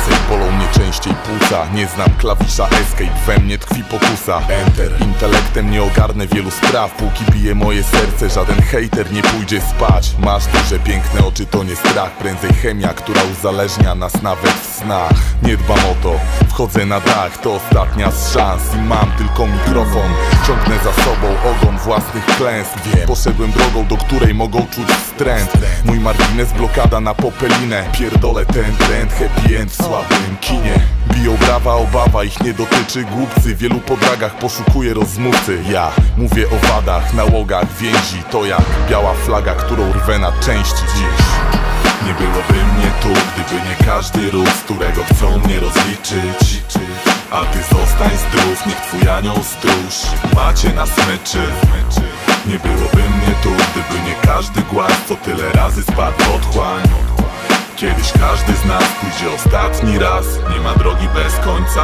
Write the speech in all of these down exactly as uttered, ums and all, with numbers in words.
więcej, bolą mnie częściej płuca. Nie znam klawisza escape, we mnie tkwi pokusa. Enter, intelektem nie ogarnę wielu spraw. Póki bije moje serce, żaden hejter nie pójdzie spać. Masz duże, piękne oczy, to nie strach. Prędzej chemia, która uzależnia nas nawet w snach. Nie dbam o to, wchodzę na dach, to ostatnia z szans. I mam tylko mikrofon, ciągnę za sobą ogon własnych klęsk. Wiem, poszedłem drogą, do której mogą czuć wstręt. Mój margines, blokada na popelinę. Pierdolę ten trend, happy end w słabym kinie. Biją brawa, obawa ich nie dotyczy. Głupcy, wielu po dragach poszukuje rozmówcy. Ja mówię o wadach, nałogach, więzi. To jak biała flaga, którą rwę na części dziś. Nie byłoby mnie tu, gdyby nie każdy ruch, z którego chcą mnie rozliczyć. A ty zostań zdrów, niech twój anioł stróż macie na smyczy. Nie byłoby mnie tu, gdyby nie każdy głaz, co tyle razy spadł w otchłań. Kiedyś każdy z nas pójdzie ostatni raz. Nie ma drogi bez końca.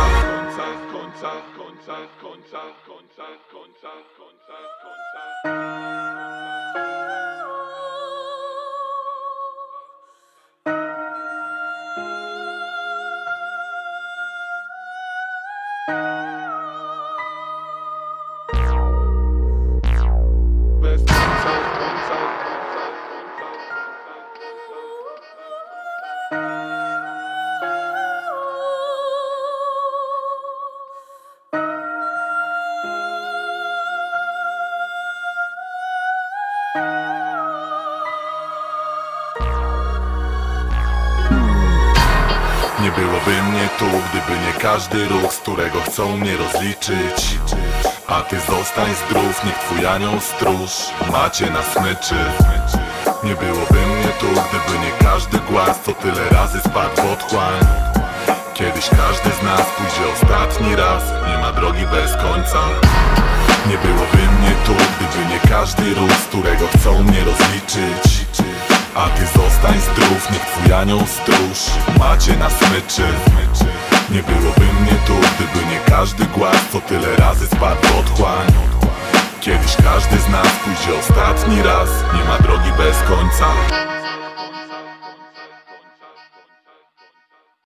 Nie byłoby mnie tu, gdyby nie każdy ruch, z którego chcą mnie rozliczyć. A ty zostań zdrów, niech twój anioł stróż macie na smyczy. Nie byłoby mnie tu, gdyby nie każdy głaz, co tyle razy spadł w otchłań. Kiedyś każdy z nas pójdzie ostatni raz. Nie ma drogi bez końca. Nie byłoby mnie tu, gdyby nie każdy ruch, z którego chcą mnie rozliczyć. A ty zostań zdrów, niech twój anioł stróż macie na smyczy. Nie byłoby mnie tu, gdyby nie każdy głaz, co tyle razy spadł w otchłań. Kiedyś każdy z nas pójdzie ostatni raz. Nie ma drogi bez końca.